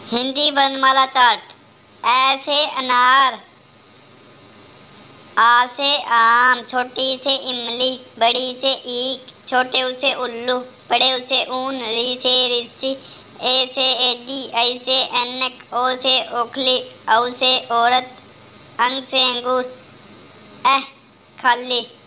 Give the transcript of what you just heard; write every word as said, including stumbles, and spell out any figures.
हिंदी वर्णमाला चार्ट। ए से अनार, आ से आम, छोटी से इमली, बड़ी से ईख, छोटे ऊ से उल्लू, बड़े ऊ से ऊन, री से ऋषि, ए से एडी, ऐ से ऐनक, ओ से ओखली, औ से औरत, अंग से अंगूर, एह खाली।